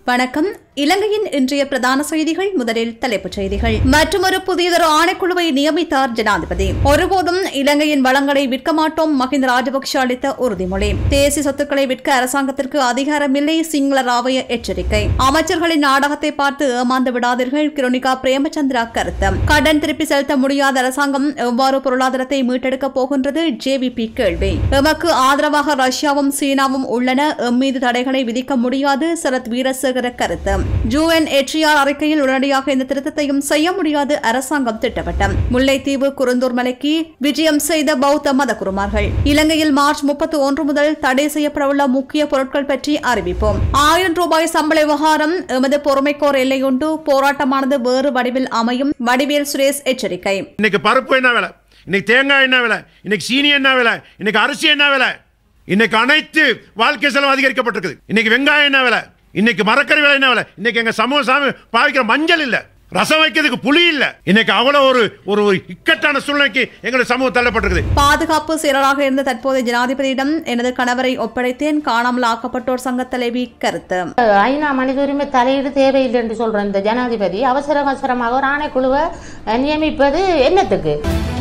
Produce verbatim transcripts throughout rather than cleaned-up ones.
வணக்கம். இலங்கையின் இன்றைய பிரதான செய்திகள். முதலில் தலைப்புச் செய்திகள். மற்றொரு புதியதொரு ஆணைக்குழுவை நியமித்தார் ஜனாதிபதி. ஒருபோதும் இலங்கையின் வளங்களை விற்க மாட்டோம். மஹிந்த ராஜபக்ஷ அளித்த உறுதிமொழி. தேசிய சொத்துக்களை விற்க அரசாங்கத்திற்கு அதிகாரமில்லை. சிங்கள ராவய எச்சரிக்கை. அமைச்சர்களின் நாடகத்தை பார்த்து ஏமாந்து விடாதீர்கள். கிரோனிகா பிரேமச்சந்திரா கருத்து. கடன் திருப்பி செலுத்த முடியாத அரசாங்கம் எவ்வாறு பொருளாதாரத்தை மீட்டெடுக்கப் போகின்றது? ஜேவிபி கேள்வி. எமக்கு ஆதரவாக ரஷ்யாவும் சீனாவும் உள்ளன. எம் மீது தடைகளை விதிக்க முடியாது. சரத் வீரசேகர கருத்து. யுஎன்எச்ஆர் அறிக்கையில் உடனடியாக இந்த திருத்தத்தையும் செய்ய முடியாது. அரசாங்கம் திட்டவட்டம். முல்லைத்தீவு குருந்தூர் மலைக்கு விஜயம் செய்த பௌத்த மத குருமார்கள். இலங்கையில் மார்ச் முப்பத்தி ஒன்று முதல் தடை செய்யப்படவுள்ள முக்கிய பொருட்கள் பற்றி அறிவிப்போம். ஆயிரம் ரூபாய் சம்பள விவகாரம் எமது பொறுமைக்கோர் எல்லையுண்டு. போராட்டமானது வேறு வடிவில் அமையும். வடிவேல் சுரேஷ் எச்சரிக்கை. இன்னைக்கு பருப்பு என்ன விலை, இன்னைக்கு தேங்காய் என்ன விலை, இன்னைக்கு சீனி என்ன விலை, இன்னைக்கு அரிசி என்ன விலை, இன்னைக்கு அனைத்து வாழ்க்கை செலவு அதிகரிக்கப்பட்டிருக்குது. இன்னைக்கு வெங்காயம் என்ன விலை, இன்னைக்கு மரக்கறி விலை என்ன விலை, இன்னைக்கு எங்க சமூக சாமி பாவிக்கிற மஞ்சள் இல்ல, ரசம் வைக்கிறதுக்கு புளி இல்ல. இன்னைக்கு அவ்வளவு ஒரு ஒரு இக்கட்டான சூழ்நிலைக்கு எங்களுடைய சமூகம் தள்ளப்பட்டிருக்குது. பாதுகாப்பு செயலராக இருந்த தற்போதைய ஜனாதிபதியிடம் எனது கணவரை ஒப்படைத்தேன். காணாமல் ஆக்கப்பட்டோர் சங்க தலைவி கருத்து. ஐநா மனித உரிமை தலையீடு தேவையில்லை என்று சொல்ற இந்த ஜனாதிபதி அவசர அவசரமாக ஒரு ஆணைக்குழுவை நியமிப்பது என்னத்துக்கு?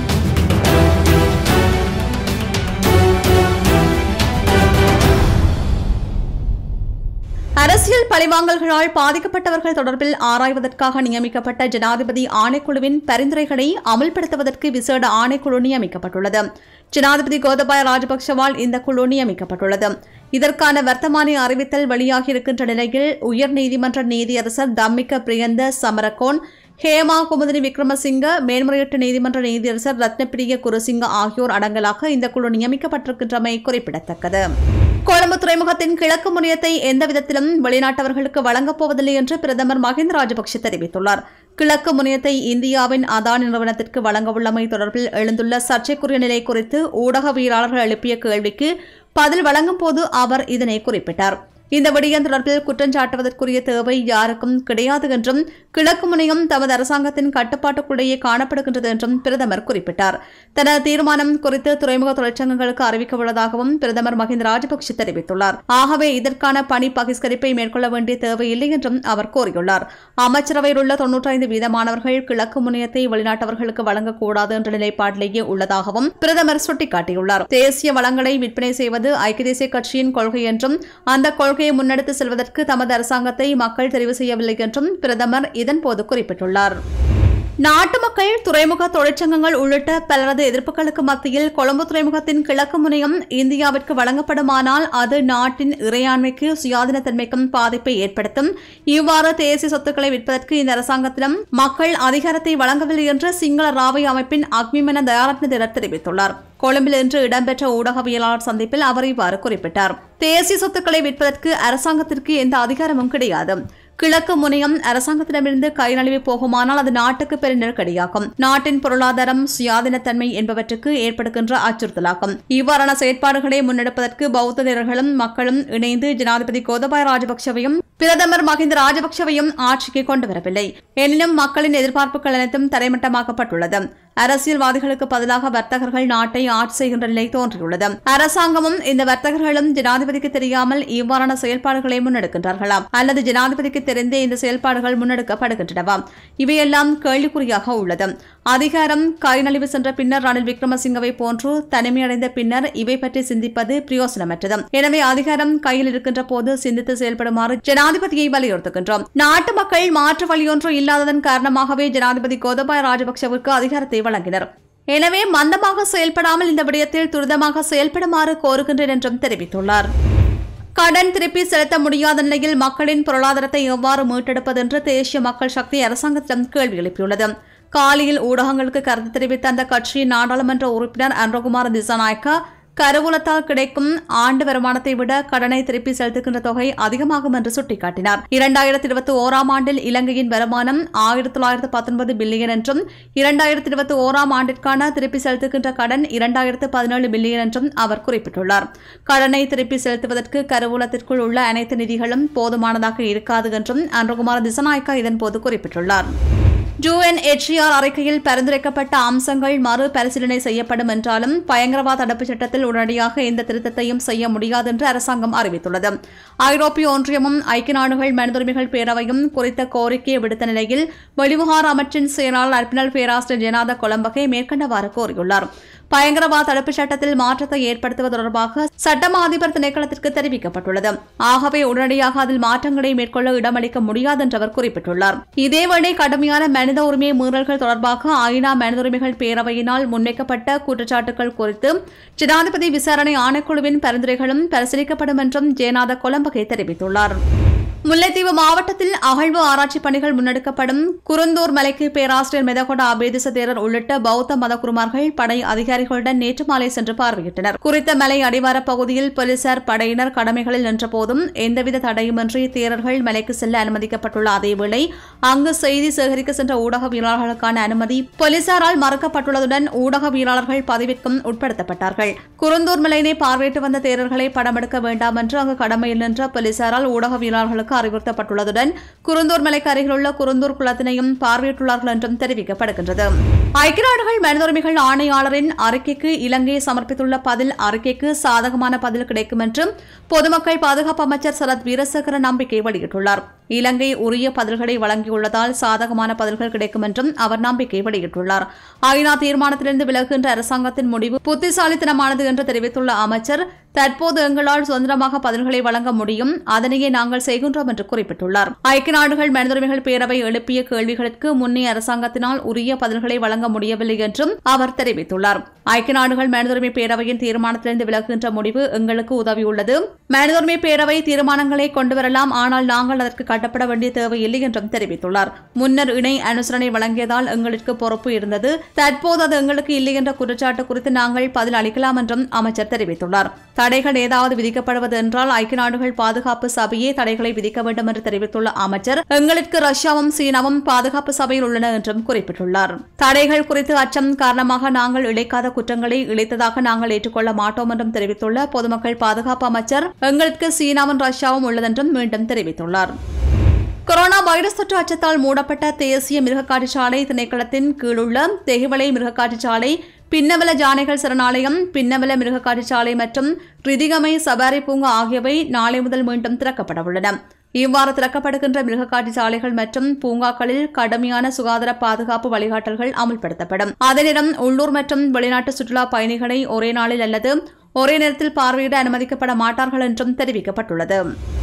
அரசியல் பழிவாங்கல்களால் பாதிக்கப்பட்டவர்கள் தொடர்பில் ஆராய்வதற்காக நியமிக்கப்பட்ட ஜனாதிபதி ஆணைக்குழுவின் பரிந்துரைகளை அமல்படுத்துவதற்கு விசேட ஆணைக்குழு நியமிக்கப்பட்டுள்ளது. ஜனாதிபதி கோத்தபாய ராஜபக்சவால் இந்த குழு நியமிக்கப்பட்டுள்ளது. இதற்கான வர்த்தமானி அறிவித்தல் வெளியாகியிருக்கின்ற நிலையில் உயர்நீதிமன்ற நீதியரசர் தம்மிக்க பிரியந்த சமரகோன், ஹேமா குமுதினி விக்ரமசிங்க, மேன்முறையீட்டு நீதிமன்ற நீதியரசர் ரத்னப்பிரிய குருசிங்க ஆகியோர் அடங்கலாக இந்த குழு நியமிக்கப்பட்டிருக்கின்றமை குறிப்பிடத்தக்கது. கொழும்பு துறைமுகத்தின் கிழக்கு முனையத்தை எந்த விதத்திலும் வெளிநாட்டவர்களுக்கு வழங்கப் போவதில்லை என்று பிரதமர் மஹிந்த ராஜபக்ஷ தெரிவித்துள்ளார். கிழக்கு முனையத்தை இந்தியாவின் அதானி நிறுவனத்திற்கு வழங்கவுள்ளமை தொடர்பில் எழுந்துள்ள சர்ச்சைக்குரிய நிலை குறித்து ஊடகவியலாளர்கள் எழுப்பிய கேள்விக்கு பதில் வழங்கும் போது அவர் இதனை குறிப்பிட்டார். இந்த விடயம் தொடர்பில் குற்றஞ்சாட்டுவதற்குரிய தேவை யாருக்கும் கிடையாது என்றும் கிழக்கு முனையம் தமது அரசாங்கத்தின் கட்டுப்பாட்டுக்குள்ளேயே காணப்படுகின்றது என்றும் பிரதமர் குறிப்பிட்டார். தனது தீர்மானம் குறித்து துறைமுக தொழிற்சங்கங்களுக்கு அறிவிக்க உள்ளதாகவும் பிரதமர் மஹிந்த ராஜபக்ஷ தெரிவித்துள்ளார். ஆகவே இதற்கான பணி பகிஷ்கரிப்பை மேற்கொள்ள வேண்டிய தேவையில்லை என்றும் அவர் கோரியுள்ளார். அமைச்சரவையில் உள்ள தொன்னூற்றி ஐந்து வீதமானவர்கள் கிழக்கு முனையத்தை வெளிநாட்டவர்களுக்கு வழங்கக்கூடாது என்ற நிலைப்பாட்டிலேயே உள்ளதாகவும் பிரதமர் சுட்டிக்காட்டியுள்ளார். தேசிய வளங்களை விற்பனை செய்வது ஐக்கிய தேசிய கட்சியின் கொள்கை என்றும் அந்த கொள்கை முன்னெடுத்து செல்வதற்கு தமது அரசாங்கத்தை மக்கள் தெரிவு செய்யவில்லை என்றும் பிரதமர் இதன்போது குறிப்பிட்டுள்ளார். நாட்டு மக்கள், துறைமுக தொழிற்சங்கங்கள் உள்ளிட்ட பலரது எதிர்ப்புகளுக்கு மத்தியில் கொழும்பு துறைமுகத்தின் கிழக்கு முனையம் இந்தியாவிற்கு வழங்கப்படுமானால் அது நாட்டின் இறையாண்மைக்கு சுயாதீனத்தன்மைக்கும் பாதிப்பை ஏற்படுத்தும். இவ்வாறு தேசிய சொத்துக்களை விற்பதற்கு இந்த அரசாங்கத்திடம் மக்கள் அதிகாரத்தை வழங்கவில்லை என்று சிங்கள ராவய அமைப்பின் அக்மிமன தயாரத்ன திரர் தெரிவித்துள்ளார். கொழும்பில் இன்று இடம்பெற்ற ஊடகவியலாளர் சந்திப்பில் அவர் இவ்வாறு குறிப்பிட்டார். தேசிய சொத்துக்களை விற்பதற்கு அரசாங்கத்திற்கு எந்த அதிகாரமும் கிடையாது. கிழக்கு முனையம் அரசாங்கத்திடமிருந்து கை நழுவி போகுமானால் அது நாட்டுக்கு பெரும் நெருக்கடியாகும். நாட்டின் பொருளாதாரம், சுயாதீனத்தன்மை என்பவற்றுக்கு ஏற்படுகின்ற அச்சுறுத்தலாகும். இவ்வாறான செயற்பாடுகளை முன்னெடுப்பதற்கு பௌத்த வீரர்களும் மக்களும் இணைந்து ஜனாதிபதி கோத்தபாய ராஜபக்சவையும் பிரதமர் மஹிந்த ராஜபக்சவையும் ஆட்சிக்கு கொண்டு வரவில்லை. எனினும் மக்களின் எதிர்பார்ப்புகள் அனைத்தும் தரைமட்டமாக்கப்பட்டுள்ளது. அரசியல்வாதிகளுக்கு பதிலாக வர்த்தகர்கள் நாட்டை ஆட்சி செய்கின்ற நிலை தோன்றியுள்ளது. அரசாங்கமும் இந்த வர்த்தகர்களும் ஜனாதிபதிக்கு தெரியாமல் இவ்வாறான செயல்பாடுகளை முன்னெடுக்கின்றார்களாம் அல்லது ஜனாதிபதிக்கு தெரிந்தே இந்த செயல்பாடுகள் முன்னெடுக்கப்படுகின்றனவா? இவையெல்லாம் கேள்விக்குறியாக உள்ளது. அதிகாரம் கைநழுவி சென்ற பின்னர் ரணில் விக்ரமசிங்கவை போன்று தனிமையடைந்த பின்னர் இவை பற்றி சிந்திப்பது பிரயோசனமற்றது. எனவே அதிகாரம் கையில் இருக்கின்ற போது சிந்தித்து செயல்படுமாறு ஜனாதிபதியை வலியுறுத்துகின்றோம். நாட்டு மக்கள் மாற்று வழியொன்று இல்லாததன் காரணமாகவே ஜனாதிபதி கோத்தபாய ராஜபக்சவிற்கு அதிகாரத்தை வழங்கினர். எனவே மந்தமாக செயல்படாமல் இந்த விடயத்தில் துரிதமாக செயல்படுமாறு கோருகின்றேன் என்றும் தெரிவித்துள்ளார். கடன் திருப்பி செலுத்த முடியாத நிலையில் மக்களின் பொருளாதாரத்தை எவ்வாறு மீட்டெடுப்பது என்று தேசிய மக்கள் சக்தி அரசாங்கத்திடம் கேள்வி எழுப்பியுள்ளது. காலியில் ஊடகங்களுக்கு கருத்து தெரிவித்த அந்த கட்சியின் நாடாளுமன்ற உறுப்பினர் அன்றகுமார் திசாநாயக்கா, கருவூலத்தால் கிடைக்கும் ஆண்டு வருமானத்தை விட கடனை திருப்பி செலுத்துகின்ற தொகை அதிகமாகும் என்று சுட்டிக்காட்டினார். இரண்டாயிரத்தி இருபத்தி ஓராம் ஆண்டில் இலங்கையின் வருமானம் ஆயிரத்தி தொள்ளாயிரத்து பத்தொன்பது பில்லியன் என்றும் இரண்டாயிரத்தி இருபத்தி ஓராம் ஆண்டிற்கான திருப்பி செலுத்துகின்ற கடன் இரண்டாயிரத்து பதினேழு பில்லியன் என்றும் அவர் குறிப்பிட்டுள்ளார். கடனை திருப்பி செலுத்துவதற்கு கருவூலத்திற்குள் உள்ள அனைத்து நிதிகளும் போதுமானதாக இருக்காது என்றும் அன்றகுமார் திசாநாயக்கா இதன்போது குறிப்பிட்டுள்ளார். யுஎன்எச்சிஆர் அறிக்கையில் பரிந்துரைக்கப்பட்ட அம்சங்கள் மறு பரிசீலனை செய்யப்படும் என்றாலும் பயங்கரவாத தடுப்பு சட்டத்தில் உடனடியாக எந்த திருத்தத்தையும் செய்ய முடியாது என்று அரசாங்கம் அறிவித்துள்ளது. ஐரோப்பிய ஒன்றியமும் ஐக்கிய நாடுகள் மனிதுரிமைகள் பேரவையும் குறித்த கோரிக்கையை விடுத்த நிலையில் வெளிவிவகார அமைச்சின் செயலாளர் அர்பினல் பேராசிரியர் ஜெனாத கொலம்பகே மேற்கண்டவாறு கோரியுள்ளார். பயங்கரவாத தடுப்பு சட்டத்தில் மாற்றத்தை ஏற்படுத்துவது தொடர்பாக சட்டமா அதிபர் திணைக்களத்திற்கு தெரிவிக்கப்பட்டுள்ளது. ஆகவே உடனடியாக அதில் மாற்றங்களை மேற்கொள்ள இடமளிக்க முடியாது என்று அவர் குறிப்பிட்டுள்ளார். இதேவேளை கடுமையான மனித உரிமை மீறல்கள் தொடர்பாக ஐநா மனித உரிமைகள் பேரவையினால் முன்வைக்கப்பட்ட குற்றச்சாட்டுகள் குறித்து ஜனாதிபதி விசாரணை ஆணைக்குழுவின் பரிந்துரைகளும் பரிசீலிக்கப்படும் என்றும் ஜெயநாத கொலம்பகே தெரிவித்துள்ளார். முல்லைத்தீவு மாவட்டத்தில் அகழ்வு ஆராய்ச்சி பணிகள் முன்னெடுக்கப்படும் குருந்தூர் மலைக்கு பேராசிரியர் மெதகொட அபேதிச தேரர் உள்ளிட்ட பௌத்த மதகுருமார்கள் படை அதிகாரிகளுடன் நேற்று மாலை சென்று பார்வையிட்டனர். குறித்த மலை அடிவார பகுதியில் போலீசார் படையினர் கடமைகளில் நின்றபோதும் எந்தவித தடையுமின்றி தேரர்கள் மலைக்கு செல்ல அனுமதிக்கப்பட்டுள்ள அதேவேளை அங்கு செய்தி சேகரிக்க சென்ற ஊடகவியலாளர்களுக்கான அனுமதி போலீசாரால் மறுக்கப்பட்டுள்ளதுடன் ஊடகவியலாளர்கள் பதவிக்கும் உட்படுத்தப்பட்டார்கள். குருந்தூர் மலையினை பார்வையிட்டு வந்த தேரர்களை படமெடுக்க வேண்டாம் என்று அங்கு கடமையில் நின்ற போலீசாரால் ஊடகவியலாளர்களுக்கு அறிவுறுத்தப்பட்டுள்ளதுடன் குருந்தூர் மலைக்கு அருகிலுள்ள குருந்தூர் குளத்தினையும் பார்வையிட்டுள்ளார்கள் என்றும் தெரிவிக்கப்படுகின்றது. ஐக்கிய நாடுகள் மனித உரிமைகள் ஆணையாளரின் அறிக்கைக்கு இலங்கை சமர்ப்பித்துள்ள பதில் அறிக்கைக்கு சாதகமான பதில் கிடைக்கும் என்று பொதுமக்கள் பாதுகாப்பு அமைச்சர் சரத் வீரசேகர நம்பிக்கை வெளியிட்டுள்ளார். இலங்கை உரிய பதில்களை வழங்கியுள்ளதால் சாதகமான பதில்கள் கிடைக்கும் என்றும் அவர் நம்பிக்கை வெளியிட்டுள்ளார். ஐநா தீர்மானத்திலிருந்து விலகுகின்ற அரசாங்கத்தின் முடிவு புத்திசாலித்தனமானது என்று தெரிவித்துள்ள அமைச்சர் தற்போது எங்களால் சுதந்திரமாக பதில்களை வழங்க முடியும், அதனையே நாங்கள் செய்கின்றோம் என்று குறிப்பிட்டுள்ளார். ஐக்கிய நாடுகள் மனித உரிமைகள் பேரவை எழுப்பிய கேள்விகளுக்கு முன்னைய அரசாங்கத்தினால் உரிய பதில்களை வழங்க முடியவில்லை என்றும் அவர் தெரிவித்துள்ளார். ஐக்கிய நாடுகள் மனித உரிமை பேரவையின் தீர்மானத்திலிருந்து விலகுகின்ற முடிவு எங்களுக்கு உதவியுள்ளது. மனித உரிமை பேரவை தீர்மானங்களை கொண்டுவரலாம், ஆனால் நாங்கள் அதற்கு கட்டப்பட வேண்டிய தேவையில்லை என்றும் தெரிவித்துள்ளார். முன்னர் இணை அனுசரணை வழங்கியதால் எங்களுக்கு பொறுப்பு இருந்தது, தற்போது அது எங்களுக்கு இல்லை என்ற குற்றச்சாட்டு குறித்து நாங்கள் பதில் அளிக்கலாம் என்றும் அமைச்சர் தெரிவித்துள்ளார். தடைகள் ஏதாவது விதிக்கப்படுவது என்றால் ஐக்கிய நாடுகள் பாதுகாப்பு சபையே தடைகளை விதிக்க வேண்டும் என்று தெரிவித்துள்ள அமைச்சர் எங்களுக்கு ரஷ்யாவும் சீனாவும் பாதுகாப்பு சபையில் உள்ளன என்றும் குறிப்பிட்டுள்ளார். தடைகள் குறித்து அச்சம் காரணமாக நாங்கள் இழைக்காத குற்றங்களை இழைத்ததாக நாங்கள் ஏற்றுக்கொள்ள மாட்டோம் என்றும் தெரிவித்துள்ள பொதுமக்கள் பாதுகாப்பு அமைச்சர் எங்களுக்கு சீனாவும் ரஷ்யாவும் உள்ளதென்றும் மீண்டும் தெரிவித்துள்ளார். கொரோனா வைரஸ் தொற்று அச்சத்தால் மூடப்பட்ட தேசிய மிருகக்காட்சிச்சாலை திணைக்களத்தின் கீழுள்ள தெஹிவளை மிருகக்காட்சிச்சாலை, பின்னவல ஜானைகள் சரணாலயம், பின்னவல மிருகக்காட்சிச்சாலை மற்றும் ரிதிகமை சபாரி பூங்கா ஆகியவை நாளை முதல் மீண்டும் திறக்கப்பட உள்ளன. இவ்வாறு திறக்கப்படுகின்ற மிருகக்காட்சி சாலைகள் மற்றும் பூங்காக்களில் கடுமையான சுகாதார பாதுகாப்பு வழிகாட்டல்கள் அமல்படுத்தப்படும். அதே நேரம் உள்ளூர் மற்றும் வெளிநாட்டு சுற்றுலா பயணிகளை ஒரே நாளில் அல்லது ஒரே நேரத்தில் பார்வையிட அனுமதிக்கப்பட மாட்டார்கள் என்றும் தெரிவிக்கப்பட்டுள்ளது.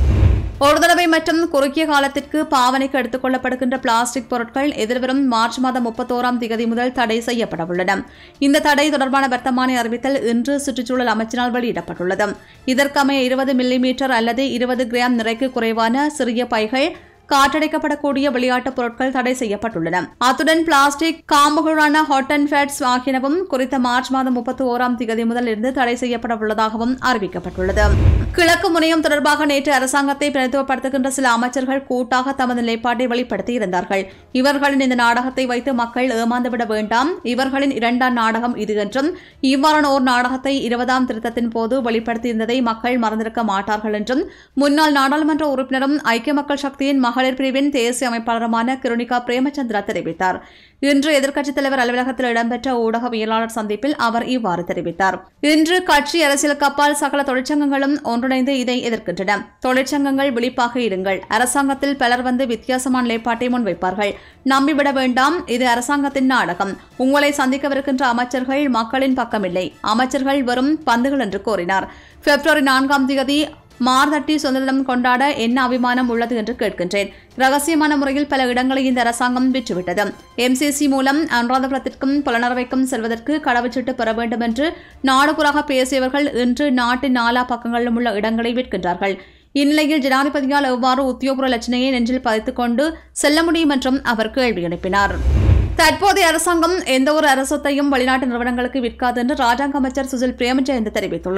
ஒரு தடவை மற்றும் குறுகிய காலத்திற்கு பாவனைக்கு எடுத்துக் கொள்ளப்படுகின்ற பிளாஸ்டிக் பொருட்கள் எதிர்வரும் மார்ச் மாதம் முப்பத்தோராம் தேதி முதல் தடை செய்யப்பட உள்ளன. இந்த தடை தொடர்பான வர்த்தமானி அறிவித்தல் இன்று சுற்றுச்சூழல் அமைச்சினால் வெளியிடப்பட்டுள்ளது. இதற்கமைய இருபது மில்லி மீட்டர் அல்லது இருபது கிராம் நிறைக்கு குறைவான சிறிய பைகள், காற்றடைக்கப்படக்கூடிய விளையாட்டுப் பொருட்கள் தடை செய்யப்பட்டுள்ளன. அத்துடன் பிளாஸ்டிக் காம்புகளான ஹாட் அண்ட் ஃபேட்ஸ் ஆகியனவும் குறித்த மார்ச் மாதம் முப்பத்தி ஓராம் தேதி முதல் இருந்து தடை செய்யப்பட உள்ளதாகவும் அறிவிக்கப்பட்டுள்ளது. கிழக்கு முனையம் தொடர்பாக நேற்று அரசாங்கத்தை பிரதித்துவப்படுத்துகின்ற சில அமைச்சர்கள் கூட்டாக தமது நிலைப்பாட்டை வெளிப்படுத்தியிருந்தார்கள். இவர்களின் இந்த நாடகத்தை வைத்து மக்கள் ஏமாந்துவிட வேண்டாம், இவர்களின் இரண்டாம் நாடகம் இது என்றும் இவ்வாறான ஓர் நாடகத்தை இருபதாம் திருத்தத்தின் போது வெளிப்படுத்தியிருந்ததை மக்கள் மறந்திருக்க மாட்டார்கள் என்றும் முன்னாள் நாடாளுமன்ற உறுப்பினரும் ஐக்கிய மக்கள் சக்தியின் மகளிர் பிரிவின் தேசிய அமைப்பாளருமான கிருணிகா பிரேமச்சந்திரா தெரிவித்தார். இன்று எதிர்க்கட்சித் தலைவர் அலுவலகத்தில் இடம்பெற்ற ஊடகவியலாளர் சந்திப்பில் அவர் இவ்வாறு தெரிவித்தார். இன்று கட்சி அரசியலுக்கு அப்பால் சகல தொழிற்சங்கங்களும் ஒன்றிணைந்து இதை எதிர்க்கின்றன. தொழிற்சங்கங்கள் விழிப்பாக இருங்கள். அரசாங்கத்தில் பலர் வந்து வித்தியாசமான நிலைப்பாட்டை முன்வைப்பார்கள். நம்பிவிட வேண்டாம், இது அரசாங்கத்தின் நாடகம். உங்களை சந்திக்கவிருக்கின்ற அமைச்சர்கள் மக்களின் பக்கமில்லை, அமைச்சர்கள் வெறும் பந்துகள் என்று கூறினார். பிப்ரவரி நான்காம் தேதி மார்தட்டி சுதந்திரம் கொண்டாட என்ன அபிமானம் உள்ளது என்று கேட்கின்றேன். ரகசியமான முறையில் பல இடங்களை இந்த அரசாங்கம் விற்றுவிட்டது. எம்சிசி மூலம் அனுராதபுரத்திற்கும் புலனறுவைக்கும் செல்வதற்கு கடவுச்சீட்டு பெற வேண்டும் என்று நாடுபுறாக பேசியவர்கள் இன்று நாட்டின் நாலா பக்கங்களிலும் உள்ள இடங்களை விற்கின்றார்கள். இந்நிலையில் ஜனாதிபதியால் எவ்வாறு உத்தியோகபூர்வ லட்சணையை நெஞ்சில் பதித்துக் கொண்டு செல்ல முடியும் என்றும் அவர் கேள்வி எழுப்பினார். தற்போதைய அரசாங்கம் எந்தவொரு அரசொத்தையும் வெளிநாட்டு நிறுவனங்களுக்கு விற்காது என்று ராஜாங்க அமைச்சர் சுசில் பிரேமஜெயந்த் தெரிவித்துள்ளார்.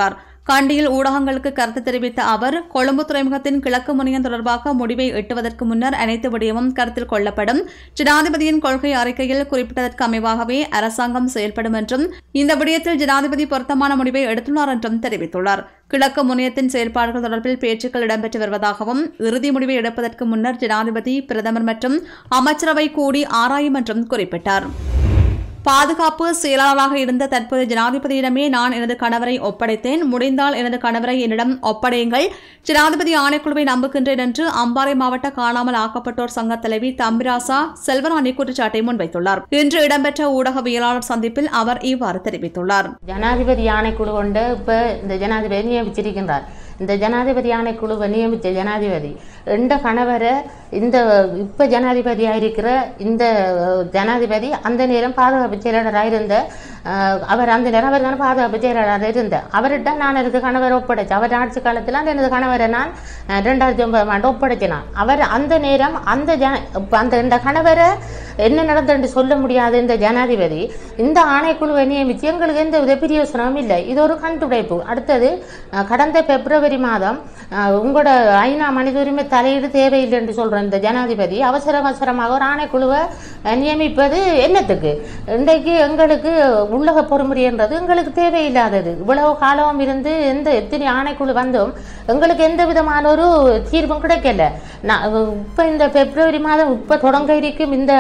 கண்டியில் ஊடகங்களுக்கு கருத்து தெரிவித்த அவர், கொழும்பு துறைமுகத்தின் கிழக்கு முனையம் தொடர்பாக முடிவை எட்டுவதற்கு முன்னர் அனைத்து விடயமும் கருத்தில் கொள்ளப்படும். ஜனாதிபதியின் கொள்கை அறிக்கையில் குறிப்பிட்டதற்கு அமைவாகவே அரசாங்கம் செயல்படும் என்றும், இந்த விடயத்தில் ஜனாதிபதி பொருத்தமான முடிவை எடுத்துள்ளார் என்றும் தெரிவித்துள்ளார். கிழக்கு முனையத்தின் செயல்பாடுகள் தொடர்பில் பேச்சுக்கள் இடம்பெற்று வருவதாகவும், இறுதி முடிவை எடுப்பதற்கு முன்னர் ஜனாதிபதி, பிரதமர் மற்றும் அமைச்சரவை கூடி ஆராயும் என்றும் குறிப்பிட்டார். பாதுகாப்பு செயலாளராக இருந்த தற்போது ஜனாதிபதியிடமே நான் எனது கணவரை ஒப்படைத்தேன். முடிந்தால் எனது கணவரை என்னிடம் ஒப்படையுங்கள். ஜனாதிபதி ஆணைக்குழுவை நம்புகின்றேன் என்று அம்பாறை மாவட்ட காணாமல் ஆக்கப்பட்டோர் சங்க தலைவி தம்பிராசா செல்வராணி குற்றச்சாட்டை முன்வைத்துள்ளார். இன்று இடம்பெற்ற ஊடகவியலாளர் சந்திப்பில் அவர் இவ்வாறு தெரிவித்துள்ளார். ஜனாதிபதி ஆணைக்குழு கொண்டு இப்ப இந்த ஜனாதிபதி நியமிச்சிருக்கின்றார். இந்த ஜனாதிபதி ஆணைக்குழுவை நியமித்த ஜனாதிபதி எந்த கணவரை இந்த இப்ப ஜனாதிபதியாக இருக்கிற இந்த ஜனாதிபதி அந்த நேரம் பாதுகாப்பு செயலாளராக இருந்த அவர் அந்த நேரம் அவர் தானே பாதுகாப்பு செயலாளராக இருந்த அவர்கிட்ட நான் எனது கணவரை ஒப்படைச்சேன். அவர் ஆட்சி காலத்தில் அந்த எனது கணவரை நான் ரெண்டாயிரத்தி ஒன்பதாம் ஆண்டு ஒப்படைச்சினான். அவர் அந்த நேரம் அந்த ஜன அந்த இந்த கணவரை என்ன நடந்தது சொல்ல முடியாது. இந்த ஜனாதிபதி இந்த ஆணைக்குழுவை நியமித்து எங்களுக்கு எந்த வித பிரயோசனமும் இல்லை. இது ஒரு கண்டுடைப்பு. அடுத்தது கடந்த பிப்ரவரி மாதம் உங்களோட ஐநா மனித உரிமை தலையீடு தேவையில்லை என்று சொல்ற இந்த ஜனாதிபதி அவசர அவசரமாக ஒரு ஆணைக்குழுவை நியமிப்பது என்னத்துக்கு? இன்றைக்கு எங்களுக்கு உள்ளக பொறுமுறை என்றது எங்களுக்கு தேவையில்லாதது. இவ்வளவு காலம் இருந்து எந்த எத்தனை ஆணைக்குழு வந்தும் எங்களுக்கு எந்த விதமான ஒரு தீர்வும் கிடைக்கல. இப்ப இந்த பிப்ரவரி மாதம் இப்ப தொடங்க இருக்கும் இந்த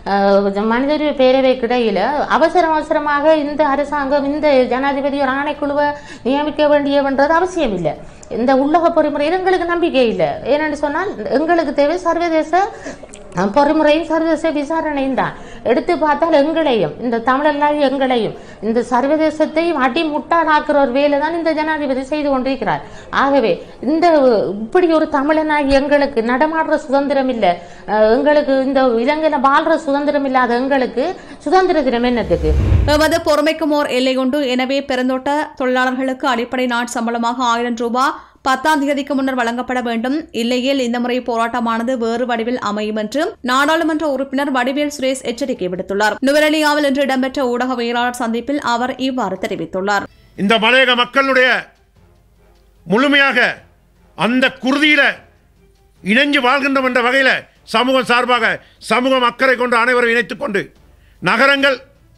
மனித உரிமை பேரவைக்கு இடையில அவசர அவசரமாக இந்த அரசாங்கம் இந்த ஜனாதிபதி ஒரு ஆணைக்குழுவை நியமிக்க வேண்டியவன்றது அவசியம் இல்லை. இந்த உள்ளக பொறிமுறையில் எங்களுக்கு நம்பிக்கை இல்லை. ஏனென்று சொன்னால் எங்களுக்கு தேவை சர்வதேச பொறிமுறையும் சர்வதேச விசாரணையும் தான். எடுத்து பார்த்தால் எங்களையும் இந்த தமிழெல்லாம் எங்களையும் இந்த சர்வதேசத்தையும் அடி முட்டாளாக்குற ஒரு வேலை தான் இந்த ஜனாதிபதி செய்து கொண்டிருக்கிறார். ஆகவே இந்த இப்படி ஒரு தமிழனாகி எங்களுக்கு நடமாடுற சுதந்திரம் இல்லை, எங்களுக்கு இந்த இலங்கையில வாழ்ற சுதந்திரம் இல்லாத எங்களுக்கு சுதந்திர தினம் என்னத்துக்கு? எமது பொறுமைக்கும் ஓர் எல்லை உண்டு. எனவே பெருந்தோட்ட தொழிலாளர்களுக்கு அடிப்படை நாட் சம்பளமாக ஆயிரம் ரூபாய் பத்தாம் தேதிக்கு முன்னர் வழங்கப்பட வேண்டும். இல்லையேல் இந்த முறை போராட்டமானது வேறு வடிவில் அமையும் என்று நாடாளுமன்ற உறுப்பினர் வடிவேல் சுரேஷ் எச்சரிக்கை விடுத்துள்ளார். நுவரெலியாவில் இன்று இடம்பெற்ற ஊடகவியலாளர் சந்திப்பில் அவர் இவ்வாறு தெரிவித்துள்ளார். இந்த மலையக மக்களுடைய முழுமையாக அந்த குருதியில இணைஞ்சு வாழ்கின்றோம் என்ற வகையில் சமூகம் சார்பாக சமூகம் அக்கறை கொண்டு அனைவரும் இணைத்துக் கொண்டு நகரங்கள்,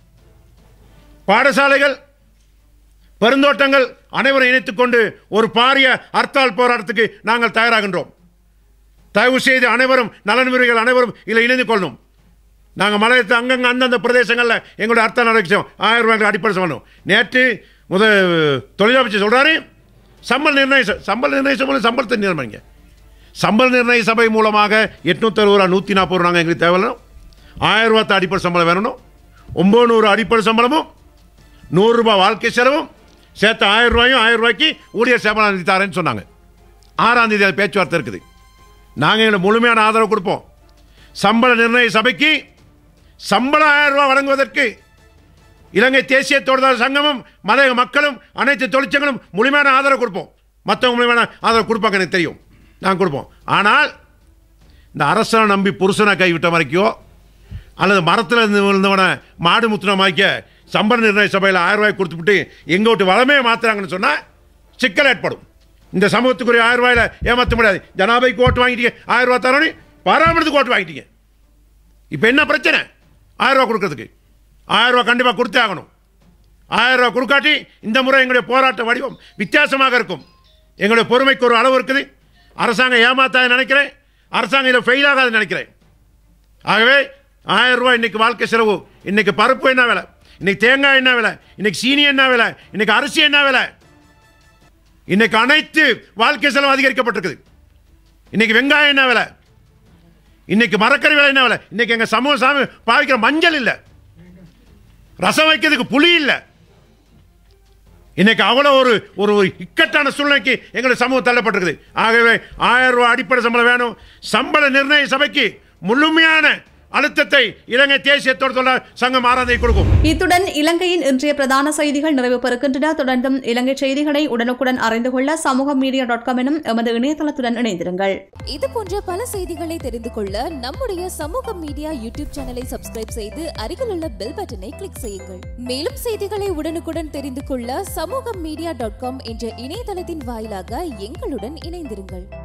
பாடசாலைகள், பெருந்தோட்டங்கள் அனைவரும் இணைத்துக் கொண்டு ஒரு பாரிய ஹர்த்தால் போராட்டத்துக்கு நாங்கள் தயாராகின்றோம். தயவு செய்து அனைவரும் நலன் விரும்பிகள் அனைவரும் இதில் இணைந்து கொள்ளணும். நாங்கள் மலையத்தை அங்கங்கே அந்தந்த பிரதேசங்களில் எங்களுடைய ஹர்த்தால் நடக்கும் ஆயிரம் ரூபாய் அடிப்படை சொல்லணும். நேற்று முதல் தொழிலமைச்சர் சொல்கிறாரு, சம்பள நிர்ணய சம்பள நிர்ணய சம்பள சம்பளத்தை நிர்ணயிங்க. சம்பள நிர்ணய சபை மூலமாக எட்நூற்றி அறுபது ரூபா நூற்றி நாற்பது ரூபா நாங்கள் எங்களுக்கு தேவையில்லை. ஆயிரம் ரூபாய் அடிப்படை சம்பளம் வேணும். ஒம்பது நூறு அடிப்படை சம்பளமும் நூறுரூபா வாழ்க்கை செலவும் சேர்த்து ஆயிரம் ரூபாயும் ஆயிரம் ரூபாய்க்கு ஊழியர் சேமலா நிதி தாரேன்னு சொன்னாங்க. ஆறாம் தேதி அது பேச்சுவார்த்தை இருக்குது. நாங்கள் எங்களுக்கு முழுமையான ஆதரவு கொடுப்போம். சம்பள நிர்ணய சபைக்கு சம்பளம் ஆயிரம் ரூபாய் வழங்குவதற்கு இலங்கை தேசிய தொழிலாளர் சங்கமும் மலையக மக்களும் அனைத்து தொழிற்சங்களும் முழுமையான ஆதரவு கொடுப்போம். மற்றவங்க முழுமையான ஆதரவு கொடுப்பாங்க, எனக்கு தெரியும், நாங்கள் கொடுப்போம். ஆனால் இந்த அரசனை நம்பி புருஷனை கைவிட்ட வரைக்கோ அல்லது மரத்தில் இருந்து விழுந்தவனை மாடு முத்தின மாய்க்க சம்பள நிர்ணய சபையில் ஆயிரம் ரூபாய் கொடுத்துவிட்டு எங்க விட்டு வளமே மாற்றுறாங்கன்னு சொன்னால் சிக்கல் ஏற்படும். இந்த சமூகத்துக்குரிய ஆயிரம் ரூபாயில் ஏமாற்ற முடியாது. ஜனாபதிக்கு ஓட்டு வாங்கிட்டீங்க, ஆயிரம் ரூபா தரோன்னு பராமரித்துக்கு ஓட்டு வாங்கிட்டீங்க. இப்போ என்ன பிரச்சனை? ஆயிரம் ரூபா கொடுக்கறதுக்கு ஆயிரம் ரூபா கண்டிப்பாக கொடுத்தே ஆகணும். ஆயிரம் ரூபா கொடுக்காட்டி இந்த முறை எங்களுடைய போராட்ட வடிவம் வித்தியாசமாக இருக்கும். எங்களுடைய பொறுமைக்கு ஒரு அளவு இருக்குது. அரசாங்கம் ஏமாத்தாத நினைக்கிறேன், அரசாங்கம் இதில் ஃபெயில் ஆகாதுன்னு நினைக்கிறேன். ஆகவே ஆயிரம் ரூபாய் இன்னைக்கு வாழ்க்கை செலவு, இன்னைக்கு பருப்பு என்ன விலை, இன்னைக்கு தேங்காய் என்ன விலை, இன்னைக்கு சீனி என்ன விலை, இன்னைக்கு அரிசி என்ன விலை, இன்னைக்கு அனைத்து வாழ்க்கை செலவு அதிகரிக்கப்பட்டிருக்குது. இன்னைக்கு வெங்காயம் என்ன விலை, இன்னைக்கு மரக்கறி விலை என்ன விலை, இன்னைக்கு எங்க சமூக சாமி பாவிக்கிற மஞ்சள் இல்லை, ரசம் வைக்கிறதுக்கு புளி இல்லை. இன்னைக்கு அவ்வளோ ஒரு ஒரு இக்கட்டான சூழ்நிலைக்கு எங்களுடைய சமூகம் தள்ளப்பட்டிருக்குது. ஆகவே ஆயிரம் ரூபாய் அடிப்படை சம்பளம் வேணும். சம்பள நிர்ணய சபைக்கு முழுமையான அழுத்தத்தை இலங்கை தேசிய தொழிலாளர் சங்கம் ஆராதனை கொடுக்கும். இத்துடன் இலங்கையின் இன்றைய பிரதான செய்திகள் நிறைவு பெறுகின்றன. தொடர்ந்தும் இலங்கை செய்திகளை உடனுக்குடன் அறிந்து கொள்ள சமூகம் மீடியா டாட் காம் எனும் எமது இணையதளத்துடன் இணைந்திருங்கள். இது போன்ற பல செய்திகளை தெரிந்து கொள்ள நம்முடைய சமூகம் மீடியா யூடியூப் சேனலை சப்ஸ்கிரைப் செய்து அருகிலுள்ள பெல் பட்டனை கிளிக் செய்யுங்கள். மேலும் செய்திகளை உடனுக்குடன் தெரிந்து கொள்ள சமூகம் மீடியா டாட் காம் என்ற இணையதளத்தின் வாயிலாக எங்களுடன் இணைந்திருங்கள்.